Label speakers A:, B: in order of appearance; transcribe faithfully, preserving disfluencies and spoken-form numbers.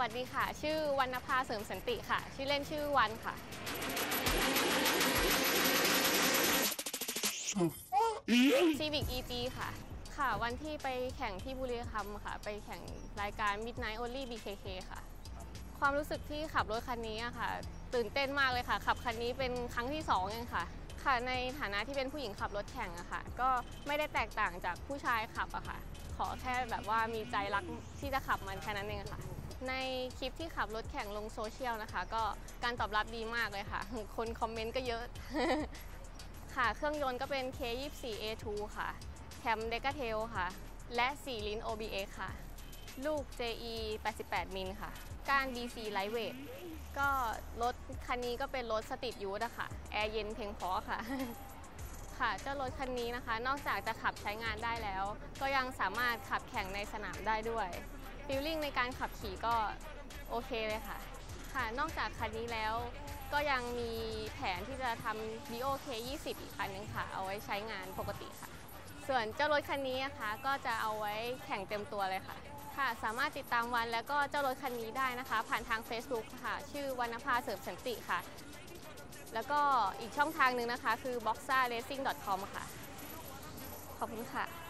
A: วัสดีค่ะชื่อวรรณภาเสริมสันติค่ะชื่อเล่นชื่อวันค่ะ Civic อี จี ค่ะค่ะวันที่ไปแข่งที่บุรีรัมย์ค่ะไปแข่งรายการ Midnight Only บี เค เค ค่ะความรู้สึกที่ขับรถคันนี้อะค่ะตื่นเต้นมากเลยค่ะขับคันนี้เป็นครั้งที่สองเองค่ะค่ะในฐานะที่เป็นผู้หญิงขับรถแข่งอะค่ะก็ไม่ได้แตกต่างจากผู้ชายขับอะค่ะขอแค่แบบว่ามีใจรักที่จะขับมันแค่นั้นเองค่ะในคลิปที่ขับรถแข่งลงโซเชียลนะคะก็การตอบรับดีมากเลยค่ะคนคอมเมนต์ก็เยอะ ค่ะเครื่องยนต์ก็เป็น เค ยี่สิบสี่ เอ ทู ค่ะแคมเดกาเทลค่ะและสี่ลิ้น โอ บี เอ็กซ์ ค่ะลูก เจ อี แปดสิบแปด มิลค่ะก้าน ดี ซี Lightweight ก็รถคันนี้ก็เป็นรถสตรีทยูทอะค่ะแอร์เย็นเพียงพอค่ะ ค่ะเจ้ารถคันนี้นะคะนอกจากจะขับใช้งานได้แล้วก็ยังสามารถขับแข่งในสนามได้ด้วยฟีลลิ่งในการขับขี่ก็โอเคเลยค่ะค่ะนอกจากคันนี้แล้วก็ยังมีแผนที่จะทำ ดี โอ เค ยี่สิบ อีกคันนึงค่ะเอาไว้ใช้งานปกติค่ะส่วนเจ้ารถคันนี้นะคะก็จะเอาไว้แข่งเต็มตัวเลยค่ะค่ะสามารถติดตามวันแล้วก็เจ้ารถคันนี้ได้นะคะผ่านทาง Facebook ค่ะชื่อวรรณภาเสริมสันติค่ะแล้วก็อีกช่องทางหนึ่งนะคะคือ บ็อกซ่าเรซิ่ง ดอท คอม ค่ะขอบคุณค่ะ